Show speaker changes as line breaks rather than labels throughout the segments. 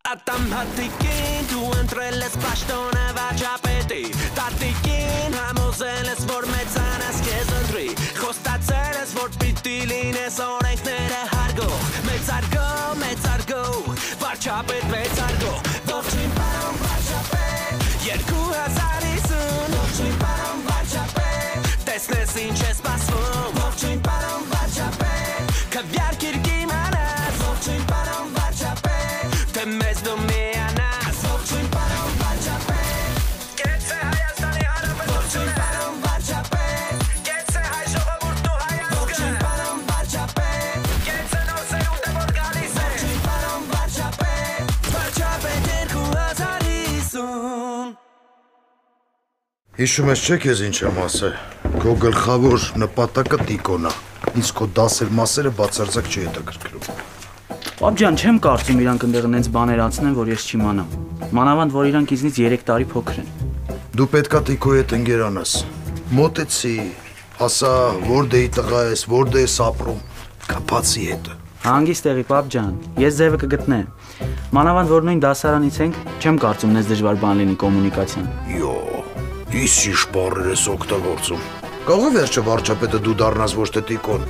Atam hatikin tu entre les pastone vachapeti Tatikin hamozeles vor metzanas kezentri Khostatzeles vor pitilines orenknere hargo Metzargo Vachapet metzargo Vorchin param vachapet Yerku hazarisun Vorchin param vachapet Tesnes inches pasvum Vorchin param vachapet Kavyar kirgi manas Vorchin param vachapet Temez do meanas Vorchin param vachapet Getse hayastani harapet Vorchin param vachapet Getse hay shogovurtu hayast Vorchin param vachapet Getse norse ude borgalis Vorchin param vachapet Vachapet yerku hazarisun
Հիշում ես չէ քեզ ինչ եմ ասել, քո գլխավոր նպատակը տիկոնա, իսկ քո դասեր մասերը բացարձակ չի հետաքրքրում։
Պապ ջան, չեմ կարծում իրանք ընդեղ այնց բաներ անցնեն, որ ես չիմանամ։ Մանավանդ որ իրանք ինձնից 3 տարի փոքր են։
Դու պետքա տիկոյի հետ ընկերանաս։ Մոտեցի, ասա, որտե՞ի տղա ես, որտե ես ապրում, կապացի հետը։
Հանգիստ եղի, պապ ջան, ես ձևը կգտնեմ։ Մանավանդ որ նույն դասարանից ենք, չեմ կարծում նես դժվար բան լինի կոմունիկացիան։
Յո, իսիշ բառեր ես օգտագործում։ Կարող է վերջը վարչապետը դու դառնաս ոչ թե տիկոն։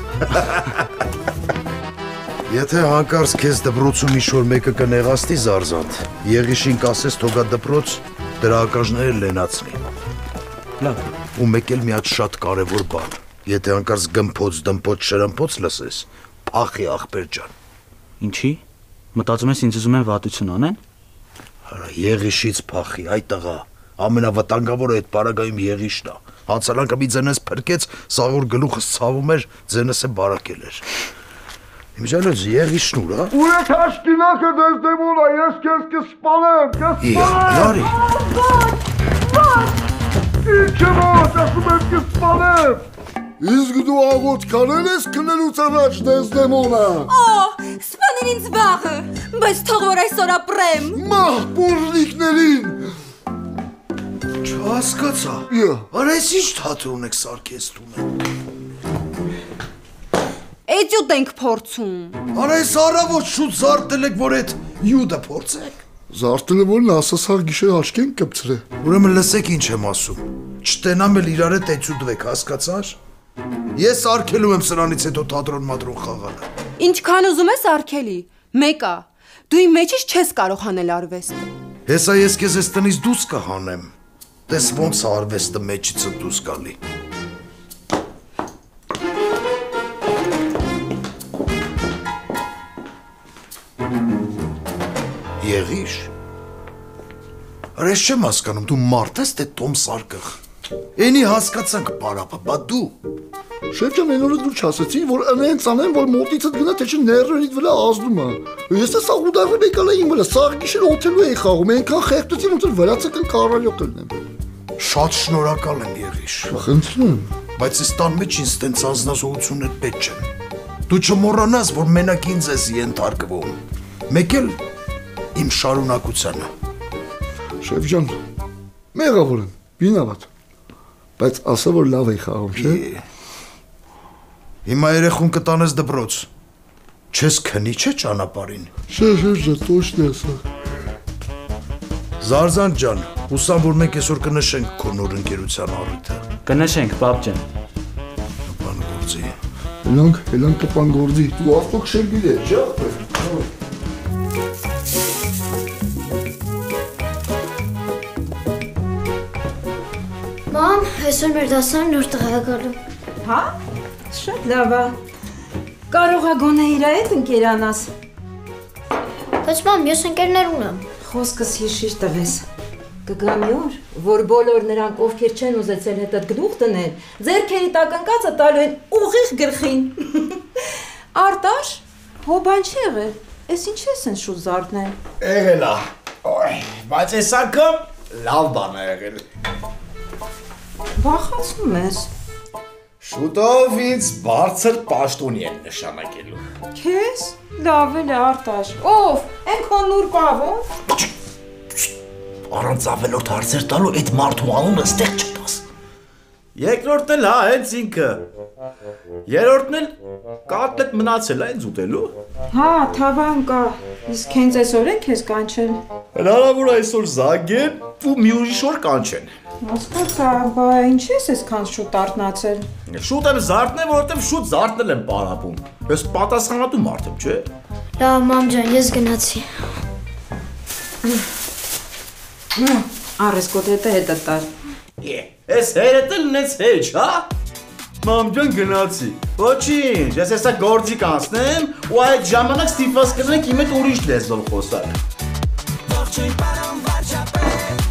Եթե հանկարծ քեզ դպրոցում ինչ-որ մեկը կնեղաստի զարզանդ, Եղիշին կասես թողա դպրոց դրա ակաժները լենացնի։
Լավ։
Ու մեկ էլ մի հատ շատ կարևոր բան, եթե հանկարծ գմփոց շրմփոց լսես, փախի ախպեր ջան։
Ինչի։ Մտածում ես ինձ ուզում են վատություն անեն։
Հələ Եղիշից փախի, այ տղա, ամենավտանգավորը այդ պարագայում Եղիշն է։ Հանցալանկը մի ձենես փրկեց, սաղոր գլուխս ցավում էր, ձենս է բարակել էր։ Իմ ջանոց Եղիշն ուր, հա։
Ու այդ հաշկինակը դες դեմոնա, ես քեզ կսպանեմ,
Լարի։
Ինչ եմ ասում եմ կսպանեմ։ Իսկ դու աղոտ կանել ես քնելուց առաջ դες դեմոնա։
Սպանին ինձ վաղը, բայց թող որ այսօր ապրեմ։
Մահ բորնիկներին։
Չհասկացա։ Արա ես ինչ թատրոն եք սարքեստում եք։
Էտյուդ ենք փորձում։
Արա ես առավոտ շուտ զարտել եք, որ այդ յուդը փորձեք։
Զարտելը որն ասասար գիշեր աչք են կպցրե։
Ուրեմն լսեք ինչ եմ ասում։ Չտենամ էլ իրար հետ էտյուդվեք, հասկացար։ Ես արկելու եմ սրանից հետո թատրոն մատրոն խաղալը։
Ինչքան ուզում ես արկելի, մեկա, դու իմ մեջից չես կարող հանել արվեստ։
Հեսա ես քեզ այս տնից դուրս կհանեմ։ Տես ոնց է արվեստը մեջիցը դուրս գալի։ Եղիշ։ Արա ես չեմ հասկանում, դու մարդ ես թե Տոմ Սարկղ։ Էնի հասկացանք պարապա, բա դու։
Շեֆ ջան, այն օրը դու չասեցի, որ այնց անեն, որ մոտիցդ գնա, թե չէ ներերիդ վրա ազդում է։ Ես է սաղ ուդարը եկալ է իմ վրա, սաղ գիշեր օթելու էի խաղում, այնքան խեղդեցի, ոնց որ վրացական կառալյոտ ելնեմ։
Շատ շնորհակալ եմ Եղիշ։
Խնդրում։
Բայց այս տան մեջ ինձ տենց անձնազոհություններ պետք չեն։ Դու չմոռանաս, որ մենակ ինձ ես ենթարկվում։ Մեկ էլ իմ շարունակությանը։
Շեֆ ջան, մեղավոր եմ, վինավատ։ Բայց ասա որ լավ էի խաղում, չէ՞։
Հիմա երեխուն կտանես դպրոց։ Չես քնի չէ ճանապարհին։
Շեֆ ջան, точно ասա։
Զարզան ջան, հուսամ որ մենք այսօր կնշենք քո նոր ընկերության առիթը։
Կնշենք, պապ ջան։
Բան գործի։
Հելանք կպան գործի։ Դու ավտոք շերգիլ ես, չէ՞։
Մամ, այսօր մեր դասարան նոր տղա է գալու։
Հա? Շատ լավ է։ Կարող է գոնե իր հետ ընկերանաս։
Բայց մամ, ես ընկերներ ունեմ։
Խոսքս հիշիր տվես։ Կգա մի օր, որ բոլոր նրանք, ովքեր չեն ուզեցել հետդ գլուխ դնել, ձեռքերի տակ ընկածը տալու են ուղիղ գլխին։ Արտաշ, հոբան չի եղել։ Էս ինչ ես են շուտ զարթնել։
Եղել է։ Բայց այս անգամ լավ բան է եղել։
Վախացնում ես։
Շուտով ինձ բարձր պաշտոնի են նշանակելու։
Քեզ? Լավ էլ է Արտաշ։ Ով? Էնքան նուր պավով։
Առանց ավելորդ հարցեր տալու այդ մարդու անունը ստեղ չտաս։ Երկրորդն էլ հա, հենց ինքը։ Երրորդն էլ կատլետ մնացել է ինձ ուտելու։
Հա, թավան կա։ Իսկ հենց այսօր են քեզ կանչել։
Հնարավոր այսօր զանգեն ու մի ուրիշ օր կանչեն։
Հասկացա, բա ինչի՞ ես այսքան շուտ արթնացել։
Շուտ եմ զարթնել, որովհետև շուտ զարթնել եմ պարապում։ Ես պատասխանատու մարդ եմ, չէ՞։
Լավ, մամ ջան, ես գնացի։
Արես կոտլետը հետը տար։
Ես հերետ էլ նենց հեչ, հա։ Մամ ջան գնացի։ Ոչինչ, ես հեսա գործի կանցնեմ ու այդ ժամանակ ստիպված կլինեք իմ հետ ուրիշ լեզվով խոսալ։
Ողջույն պարոն վարչապետ,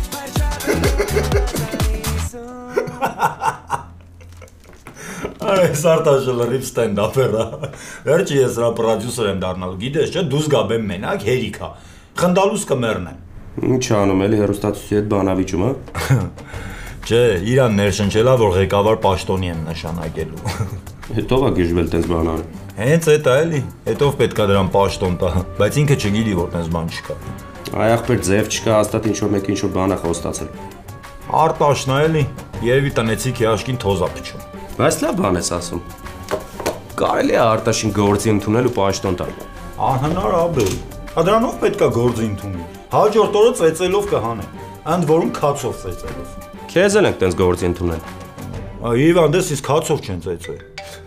Այս արտաշը լրիվ ստենդափեր է։ Վերջի ես հրա պրոդյուսեր եմ դառնալու, գիտես չէ, դուս գաբեմ մենակ հերիքա։ Խնդալուս կմեռնեմ։
Ինչ անում էլի հերոստատուսի հետ բանավիճում, հա։
Չէ, իրան ներշնչելա, որ ղեկավար պաշտոնի եմ նշանակելու։
Հետո ա գժվել տես բանան։
Հենց էդ է էլի, հետով պետքա դրան պաշտոն տա, բայց ինքը չգիտի, որ տես բան չկա։
Այ ախպեր ձև չկա, հաստատ ինչ-որ մեկ ինչ-որ բան է խոստացել։
Արտաշն է էլի, երևի տնեցիք հաշկին թոզ ա փչում։
Բայց լավ բան ես ասում։ Կարելի է Արտաշին գործի ընդունել ու պաշտոն տալ։
Անհնար աբել։ Դրանով պետքա գործի ընդունի։ Հաջորդ օրը ծեծելով կհանեն, ընդ որում քացով ծեծելով։
Քեզ էլ ենք տենց գործի ընդունել։
Իվանդես իսկ քացով չեն ծեծել։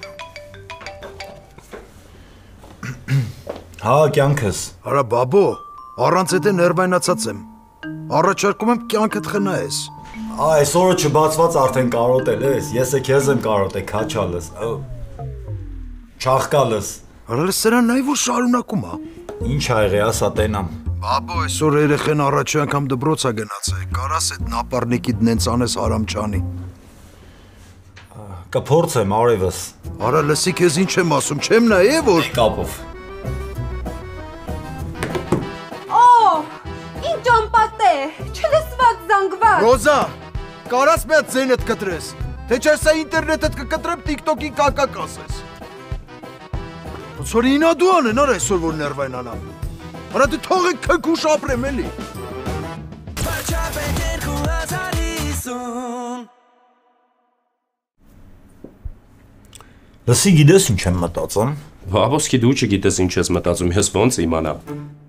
Հա, կյանքս։
Արա բաբո, առանց էդ ներվայնացած եմ։ Առաջարկում եմ կյանքդ խնայես։
Այսօրը չբացված արդեն կարոտել ես, ես է քեզ եմ կարոտել, քաչալս։ Չախկալս։
Արա սրան նայ որ շարունակում է։
Ինչ ա եղե, ասա տենամ։
Բաբո, այսօր երեխեն առաջի անգամ դպրոց է գնացել։ Կարաս այդ նապարնիկիդ նենց անես Արամչանի։
Կփորձեմ արևս։
Արա լսի քեզ ինչ եմ ասում, չեմ նայե որ
Կապով։
Ինչ ամպատե, չլսված զանգված։
Ռոզա, կարաս մի հատ ձենդ կտրես։ Թե չէ սա ինտերնետդ կկտրեմ TikTok-ի կակակ ասես։ Ոնց որ ինա դու անեն արա այսօր որ ներվայնանամ։ Արա դու թողեք քնքուշ ապրեմ էլի։
վարչապետ 2050
Լսի գիտես ինչ եմ մտածում։
Բաբոսկի դու չգիտես ինչ ես մտածում, ես ոնց իմանամ։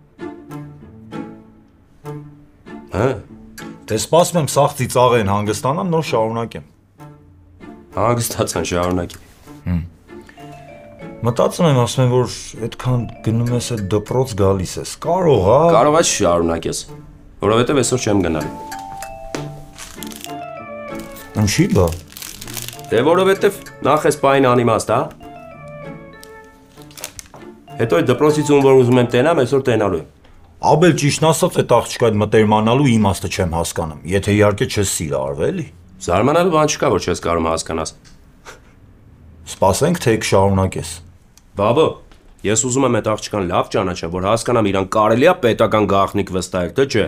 Հա։
Դե սպասում եմ սաղ ծիծաղ են հանգստանամ, նոր շարունակեմ։
Հանգստացան շարունակի։
Մտածում եմ, ասում եմ, որ այդքան գնում ես այդ դպրոց գալիս ես։ Կարող է։
Կարող է շարունակես, որովհետև այսօր չեմ գնալու։
Ինչի՞ բա։
Դե որովհետև նախ էս պայն անիմաստ, հա։ Հետո այդ դպրոցից ում որ ուզում եմ տենամ, այսօր տենալու եմ։
Աբել ճիշտն ասած այդ աղջկա այդ մտերմանալու իմաստը չեմ հասկանում։ Եթե իհարկե չես սիրարվ, էլի։
Զարմանալու բան չկա, որ չես կարող հասկանաս։
Սպասենք, թե կշարունակես։
Բաբո, ես ուզում եմ այդ աղջկան լավ ճանաչեմ, որ հասկանամ իրան կարելի է պետական գաղտնիք վստահել, թե չէ։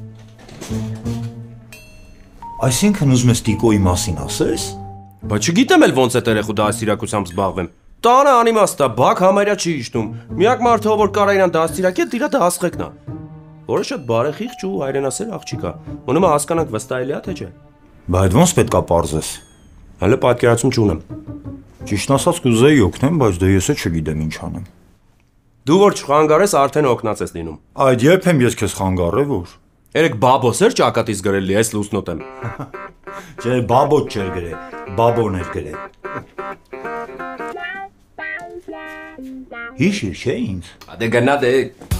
Այսինքն ուզում ես Տիկոյի մասին ասես։
Բայց չգիտեմ էլ ոնց է երեխու դաստիարակությամբ զբաղվեմ։ Տանը անիմաստ է, բակ համարյա չի իշտում։ Միակ մարդը, որ կարա իրան դաստիարակել, դիրա դասղեկն է։ Որը շատ բարեխիղճ ու հայրենասեր աղջիկ է։ Ունում է հասկանանք վստահելի է, թե չէ։
Բա այդ ոնց պետքա պարզես։
Հələ պատկերացում չունեմ։
Ճիշտն ասած կուզեի օգնեմ, բայց դե ես չգիտեմ ինչ անեմ։
Դու որ չխանգարես, արդեն օգնած ես լինում։
Այդ երբ եմ ես քեզ խանգարել որ։
Երեք բաբոս էր ճակատից գրել լի, ես լուսնոտ եմ։
Չէ, բաբոտ չէր գրել, բաբոն էր գրել։ Հիշիր, չէ ինձ։
Դե գնա դե։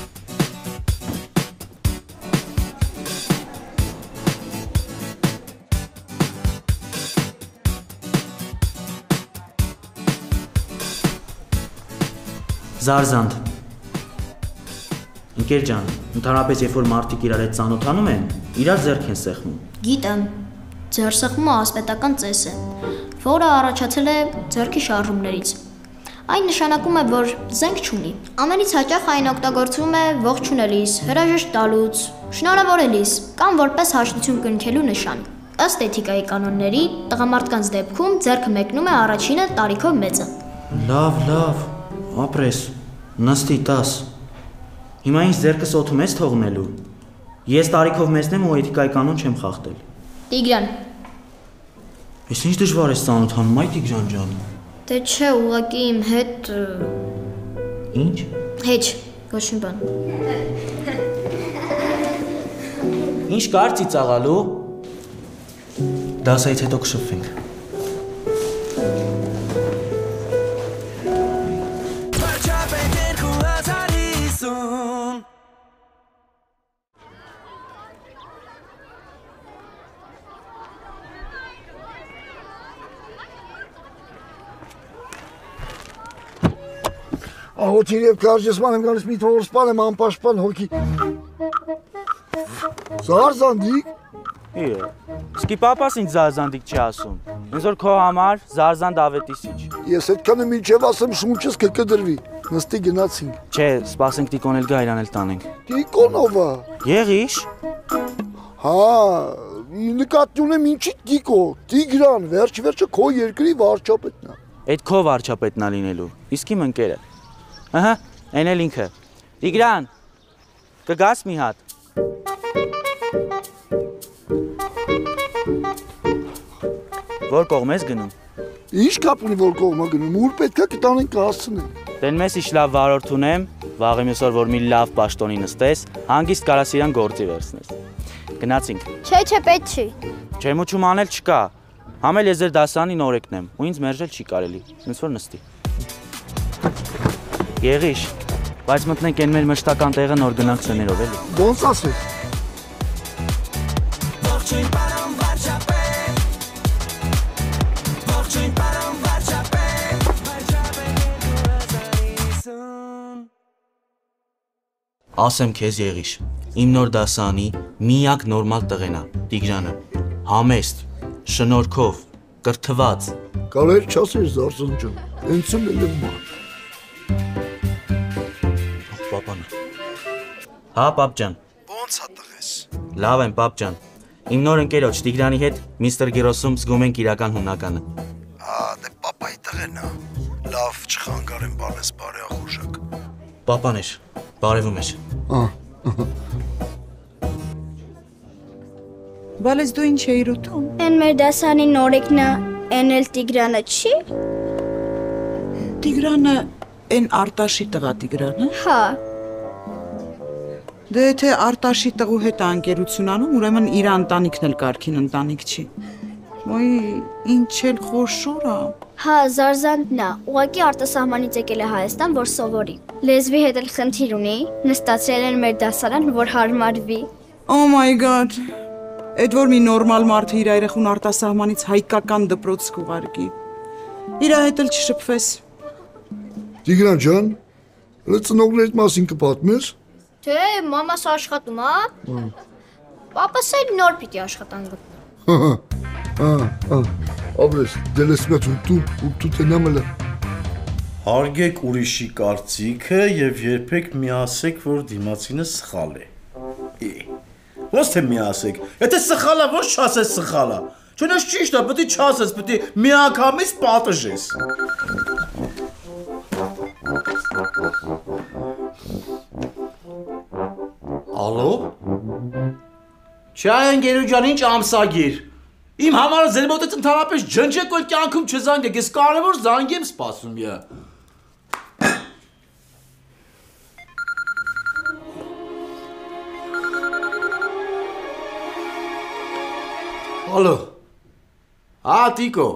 Զարզանդ։ Ընկեր ջան, ընդհանրապես երբ որ մարդիկ իրար հետ ծանոթանում են, իրար ձեռք են սեղմում։
Գիտեմ, ձեռ սեղմումը ասպետական ծես է, որը առաջացել է ձեռքի շարժումներից։ Այն նշանակում է, որ զենք չունի։ Ամենից հաճախ այն օգտագործվում է ողջունելիս, հրաժեշտ տալուց, շնորհավորելիս կամ որպես հաշտություն կնքելու նշան։ Ըստ էթիկայի կանոնների, տղամարդկանց դեպքում ձեռքը մեկնում է առաջինը տարիքով մեծը։
Լավ, ապրես, նստի տաս։ Հիմա ինձ ձեռքս օդում ես թողնելու։ Ես տարիքով մեծն եմ ու էթիկայի կանոն չեմ խախտել։
Տիգրան,
Ես ինչ դժվար ես ծանոթանում, այ Տիգրան ջան։
Դե չէ, ուղղակի իմ հետ
Ինչ։
Հեչ, ոչ մի բան։
Ինչ կարծի ծաղալու։ Դասայից հետո կշփվենք։
Վարչապետ 2050
Ահոթիր և կարջեսման եմ գալիս մի թողոր սպան եմ անպաշպան հոգի։ Զարզանդիկ։
Իե։ Սկի պապաս ինձ զարզանդիկ չի ասում։ Ինձ որ քո համար զարզանդ ավետիսիչ։
Ես հետքան եմ ինչև ասեմ շունչս կկդրվի, նստի գնացինք։
Չէ, սպասենք Տիկոն էլ գա իրան էլ տանենք։
Տիկոնովա։
Եղիշ։
Հա, նկատի ունեմ ինչի Տիկո, Տիգրան, վերջը քո երկրի վարչապետն է։
Այդ քո վարչապետն է լինելու, իսկ իմ ընկերը։ Ահա, այն էլ ինքը։ Տիգրան, կգաս մի հատ։ Որ կողմ ես գնում։
Ինչ կապ ունի որ կողմա գնում, ուր պետքա կտանենք կհասցնենք։
Դեն մեզ իշ լավ վարորդ ունեմ, վաղ մյուսօր որ մի լավ պաշտոնի նստես, հանգիստ կարաս իրան գործի վերցնես։ Գնացինք։
Չէ, պետք չի։
Չեմ ու չում անել չկա։ Համել ես ձեր դասանի նորեկն եմ, ու ինձ մերժել չի կարելի, ինձ որ նստի։ Եղիշ, բայց մտնենք են մեր մշտական տեղը նոր գնանք ցեներով էլի։
Ոնց ասես։
Ողջույն պարոն վարչապետ Ողջույն պարոն վարչապետ Վարչապետ 2050
Ասեմ քեզ Եղիշ, իմ նոր դասանի միակ նորմալ տղեն է, Տիգրանը, համեստ, շնորհքով, կրթված։
Կարել չասես Զարզան ջան, հենց էլ եմ ման։
Պապանը։ Հա, պապ ջան։
Ոնց է տղես։
Լավ եմ, պապ ջան։ Իմ նոր ընկերոջ Տիգրանի հետ Միսթր Գիրոսում զգում ենք իրական հունականը։
Դե պապայի տղեն է։ Լավ չխանգարեմ բանես բարեախորժակ։
Պապան էր, բարևում էր։
Բալես դու ինչ էիր ուտում։
Են մեր դասանի նորեկն է, են էլ Տիգրանը չի։
Տիգրանը են Արտաշի տղա Տիգրանը։
Հա։
Դե եթե Արտաշի տղու հետ անկերություն անում, ուրեմն իր ընտանիքն էլ կարքին ընտանիք չի։ Ոյ, ինչ էլ խոշոր է։
Հա, Զարզանդն է, ուղղակի արտասահմանից եկել է Հայաստան, որ սովորի։ Լեզվի հետ էլ խնդիր ունի, նստացրել են մեր դասարան, որ հարմարվի։
Oh my god։ Այդ որ մի նորմալ մարդը իր երեխուն արտասահմանից հայկական դպրոց կուղարկի։ Իր հետ էլ չշփվես։
Տիգրան ջան, ծնողներիդ մասին կպատմես։
Թե մամաս աշխատում է։ Պապաս էլ նոր պիտի աշխատան գտնի։
Աբրես, դելեսմետ ու տենամելը։
Հարգեք ուրիշի կարծիքը եւ երբեք միասեք, որ դիմացինը սխալ է։ Ոչ թե միասեք, եթե սխալ է, ոչ չասես սխալ է։ Չնայած ճիշտ է, պետք է չասես, պետք է միանգամից պատժես։ Ալո։ Չայ ընկերու ջան, ինչ ամսագիր։ Իմ համարը ձեր մոտից ընդհանրապես ջնջեք ու կյանքում չզանգեք, ես կարևոր զանգ եմ սպասում յա։ Ալո։ Հա, Տիկո։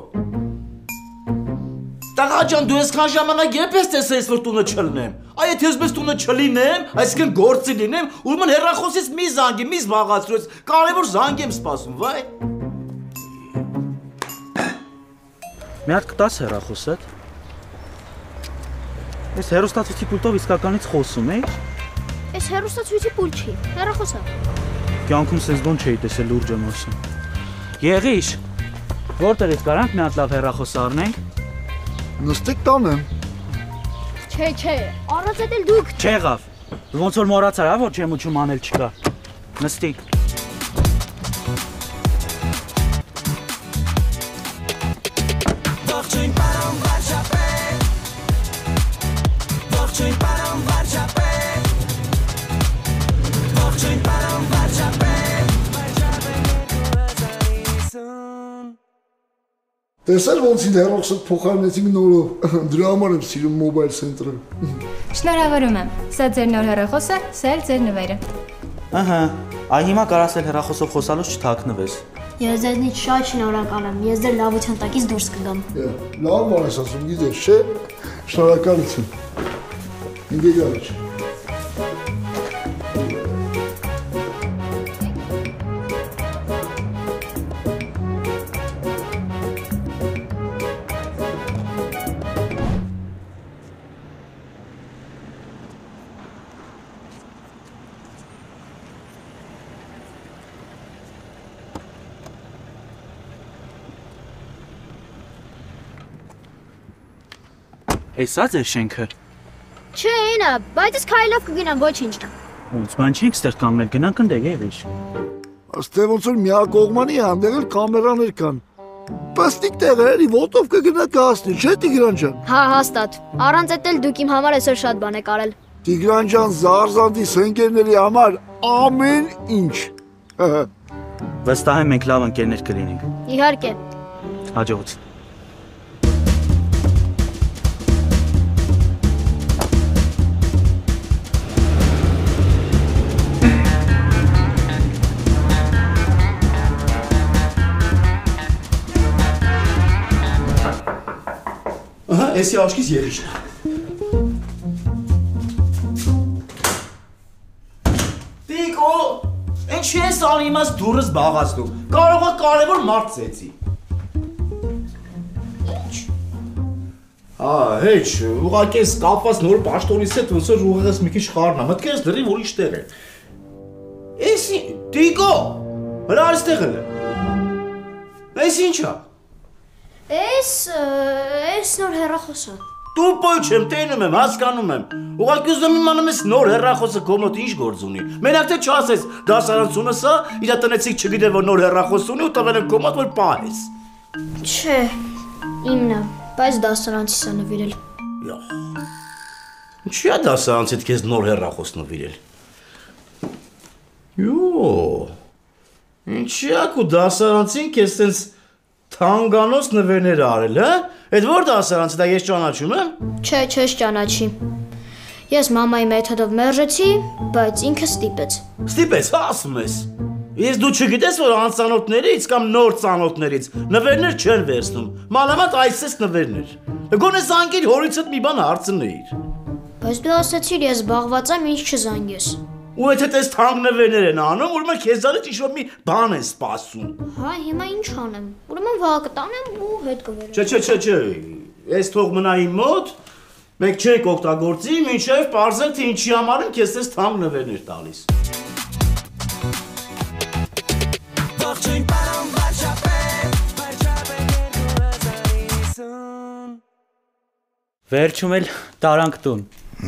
Տղա ջան, դու այսքան ժամանակ երբ ես տեսես որ տունը չլինեմ։ Այ եթե ես մեզ տունը չլինեմ, այսինքն գործի լինեմ, ուրեմն հեռախոսից մի զանգի, մի զբաղացրու, կարևոր զանգ եմ սպասում, վայ։
Մի հատ կտաս հեռախոսդ։ Ես հեռուստացույցի պուլտով իսկականից խոսում էի։
Ես հեռուստացույցի պուլտ չի, հեռախոսը։
Կյանքում սենց բան չէի տեսել լուրջ եմ ասում։ Եղիշ, որտեղից կարանք մի հատ լավ հեռախոս առնենք։
Նստեք տանը։
Չէ, առած էլ դուք։
Չեղավ։ Ոնց որ մոռացար, հա որ չեմ ուչում անել չկա։ Նստի։
Ողջույն պարոն վարչապետ Ողջույն պարոն վարչապետ Ողջույն պարոն վարչապետ Վարչապետ 2050
Տեսել ոնց ինձ հերոսը փոխարինեցին նորով։ Դրա համար եմ սիրում Mobile Center-ը։
Շնորհավորում եմ։ Սա ձեր նոր հեռախոսը, սա էլ ձեր նվերը։
Ահա, այ հիմա կարաս էլ հեռախոսով խոսալուց չթաքնվես։
Ես ձեզնից շատ շնորհակալ եմ։ Ես ձեր լավության տակից դուրս կգամ։
Լավ բան ես ասում, գիտես, չէ՞։ Շնորհակալություն։ Ինձ գալիս։
Էսա ձեր շենքը։
Չէ, ինա, բայց ես քայլով կգնամ, ոչինչ։
Ոնց բան չի ստեղ կանգնել, գնանք ընդեղ եւիշ։
Աստե ոնց որ միակողմանի հանդեղ էլ կամերաներ կան։ Պաստիկ տեղերի ոտով կգնա կհասնի, չէ Տիգրան ջան։
Հա, հաստատ։ Առանց էդ էլ դուք իմ համար այսօր շատ բան եք արել։
Տիգրան ջան, Զարզանդի սենկերների համար ամեն ինչ։
Վստահ եմ մենք լավ ընկերներ կլինենք։
Իհարկե։
Հաջողություն։
Ահա, էսի աչքից եղիշն է։ Տիկո, ինչի ես անի իմաց դուրս բաղացնում, կարող է կարևոր մարդ ծեցի։ Ինչ։ Հեչ, ուղղակի ես կապված նոր պաշտոնից հետ ոնց որ ուղեղս մի քիչ խառնա, մտքերս դրի որ իշտեղ է։ Էսի, Տիկո, հրա այստեղ էլ է։ Էս ինչա։
Էս նոր հեռախոսը։
Տուպոյ չեմ, տենում եմ, հասկանում եմ։ Ուղղակի ուզում իմանում ես նոր հեռախոսը քո մոտ ինչ գործ ունի։ Մենակ թե չասես, դասարանցունը սա, իր տնեցիկ չգիտե որ նոր հեռախոս ունի ու տվել եմ քո մոտ որ պահես։
Չէ, իմն է, բայց դասարանցիս է նվիրել։
Ինչի՞ է դասարանցիդ քեզ նոր հեռախոս նվիրել։ Ինչի՞ է քո դասարանցին քեզ տենց թանգանոց նվերներ արել, հա? Այդ որ դասարանցը դա ես ճանաչում եմ։
Չէ, չես ճանաչի։ Ես մամայի մեթոդով մերժեցի, բայց ինքը ստիպեց։
Ստիպեց, հա ասում ես։ Ես դու չգիտես որ անծանոթներից կամ նոր ծանոթներից նվերներ չեն վերցնում։ Մանավանդ այսպես նվերներ։ Գոնե զանգիր հորիցդ մի բան հարցնեիր։
Բայց դու ասացիր ես զբաղված եմ, ինչ չզանգես։
Ու եթե տես թանկ նվերներ են անում, ուրեմն քեզանից ինչ-որ մի բան են սպասում։
Հա, հիմա ինչ անեմ։ Ուրեմն վաղ կտանեմ ու հետ կվերեմ։
Չէ։ Ես թող մնա իմ մոտ։ Մենք չենք օգտագործի, մինչև պարզել թե ինչի համար եմ քեզ տես թանկ նվերներ տալիս։
Ողջույն պարոն վարչապետ երկու
Վերջում էլ տարանք տուն։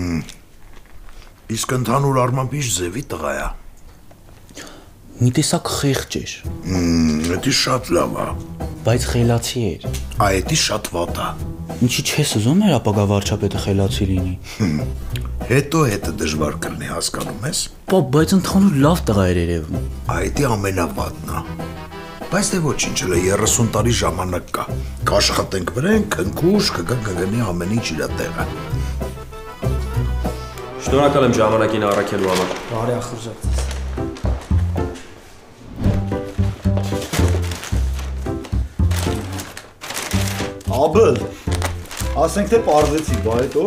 Իսկ ընդհանուր առմամբ ինչ ձևի տղա է։
Մի տեսակ խեղճ էր։
Դա շատ լավ է։
Բայց խելացի էր։
Այդ շատ վատ է։
Ինչի՞ չես ուզում էր ապագա վարչապետը խելացի լինի։
Հետո հետը դժվար կլինի, հասկանում ես։
Բայց ընդհանուր լավ տղա էր երևում։
Այդի ամենավատն է։ Բայց դե ոչինչ, էլ 30 տարի ժամանակ կա։ Կաշխատենք վրեն, քնքուշ, կգնի ամեն ինչ իր տեղը։
Շնորհակալ եմ ժամանակին առաքելու համար։
Բարի ախորժակ։ Աբել, ասենք թե պարզեցի, բա հետո։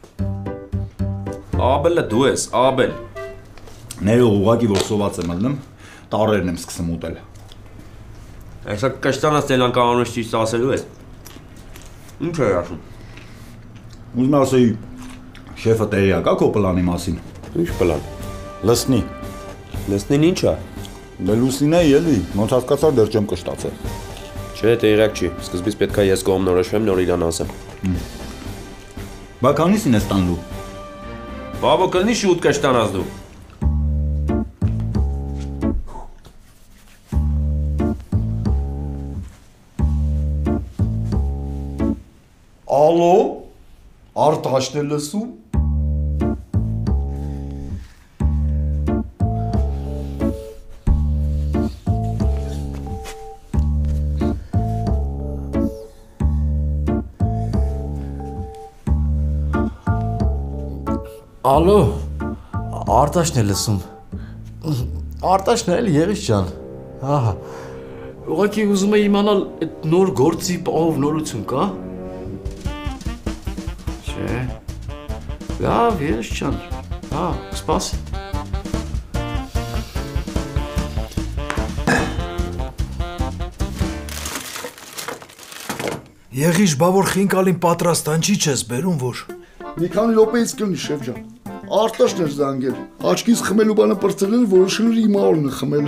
Աբելը դու ես, Աբել։
Ներող ուղղակի որ սոված եմ ալնում, տարերն եմ սկսում ուտել։
Այսա կշտանաց տելան կանոնը ճիշտ ասելու ես։ Ինչ է ասում։
Ուզում ասեի, շեֆը տեղյակ է քո պլանի մասին։
Ինչ պլան։
Լսնի։
Լսնին ինչ է։
Դե լուսին է էլի, ոնց հասկացար դեռ չեմ կշտացել։
Չէ, տեղյակ չի։ Սկզբից պետք է ես կողմնորոշվեմ, նոր իրան ասեմ։
Բա քանիսին ես տանելու։
Բաբո կլինի շուտ կշտանաս դու։
Ալո, Արտաշն է լսում։
Ալո, Արտաշն է լսում։ Արտաշն է, Եղիշ ջան։ Հա։ Ուղղակի ուզում եմ իմանալ այդ նոր գործի ով նորություն կա։ Չէ։ Լավ, Եղիշ ջան։ Հա, սպաս։
Եղիշ, բա որ խինկալին պատրաստան չի չես բերում որ։
Մի քանի րոպեից կլինի, շեֆ ջան։ Արտաշն էր զանգել։ Աչքից խմելու բանը պրծել որոշել էր իմ օրն խմել։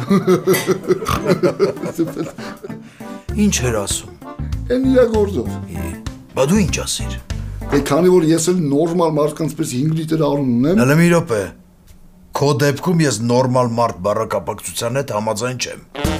Ինչ էր ասում։
Էն իր գործով։
Բա դու ինչ ասիր։
Դե քանի որ ես էլ նորմալ մարդկանց պես 5 լիտր արուն ունեմ։
Հələ մի րոպե։ Քո դեպքում ես նորմալ մարդ բառակապակցության հետ համաձայն չեմ։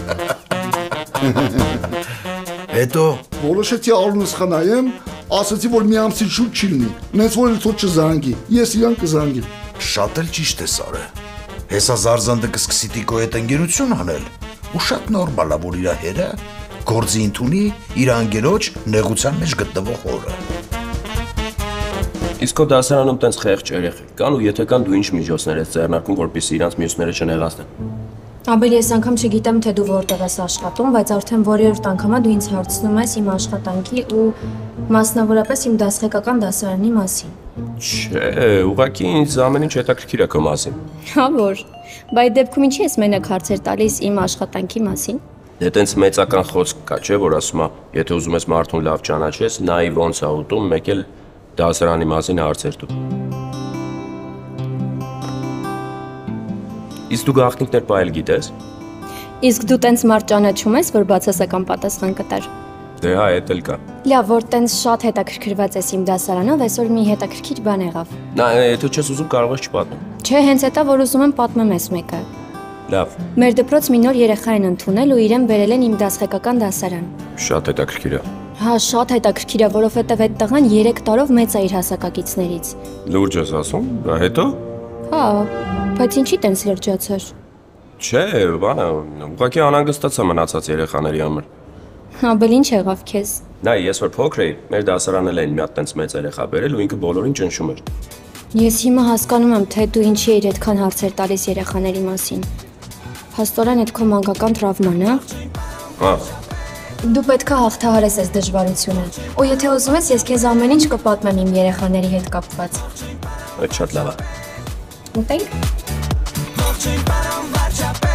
Հետո
որոշեցի արունս խնայեմ, ասացի որ մի ամսից շուտ չի լինի։ Նենց որ էլ թող չզանգի։ Ես իրան կզանգի։
Շատ էլ ճիշտ է սարը։ Հեսա զարզանդը կսկսի տիկո հետ ընկերություն անել։ Ու շատ նորմալ է որ իր հերը գործի ընդունի իր անգերոջ նեղության մեջ գտնվող օրը։
Իսկ քո դասարանում տենց խեղճ երեխեք կան ու եթե կան դու ինչ միջոցներ ես ձեռնարկում որպեսզի իրանց մյուսները չնեղացնեն։
Աբել ես անգամ չգիտեմ թե դու որտեղ ես աշխատում, բայց արդեն որերորդ անգամա դու ինձ հարցնում ես իմ աշխատանքի ու մասնավորապես իմ դասղեկական դասարանի մասին։
Չէ, ուղղակի ինձ ամեն ինչ հետաքրքիր է քո մասին։
Հա որ, բայց դեպքում ինչի ես մենակ հարցեր տալիս իմ աշխատանքի մասին։
Դե տենց մեծական խոսք կա, չէ, որ ասում է, եթե ուզում ես մարդուն լավ ճանաչես, նայի ոնց է ուտում, մեկ էլ դասարանի մասին հարցեր տու։ Իսկ դու գաղտնիքներ պահել գիտես։
Իսկ դու տենց մարդ ճանաչում ես, որ բացասական պատասխան կտար։
Դե հա, էդ էլ կա։
Լավ, որ տենց շատ հետաքրքրված ես իմ դասարանով, այսօր մի հետաքրքիր բան եղավ։
Նա, եթե չես ուզում կարող ես չպատմեմ։
Չէ, հենց էտա որ ուզում եմ պատմեմ ես մեկը։
Լավ։
Մեր դպրոց մի նոր երեխա են ընդունել ու իրեն բերել են իմ դասղեկական դասարան։
Շատ հետաքրքիր է։
Հա, շատ հետաքրքիր է, որովհետև այդ տղան 3 տարով մեծ է իր հասակակիցներից։
Լուրջ ես ասում, բա հետո։
Հա, բայց ինչի տենց լրջացար։
Չէ, բանը, ուղղակի անհանգստացա մնացած երեխաների համար։
Աբել ինչ եղավ քեզ։
Նա ես որ փոքր էի, մեր դասարանել էին մի հատ տենց մեծ երեխա բերել ու ինքը բոլորին ճնշում էր։
Ես հիմա հասկանում եմ, թե դու ինչի էիր այդքան հարցեր տալիս երեխաների մասին։ Փաստորեն այդ քո մանկական տրավման է։
Հա։
Դու պետքա հաղթահարես այս դժվարությունը։ Ու եթե ուզում ես, ես քեզ ամեն ինչ կպատմեմ իմ երեխաների հետ կապված։
Այդ շատ լավ է։
Ուտենք։
Ողջույն պարոն վարչապետ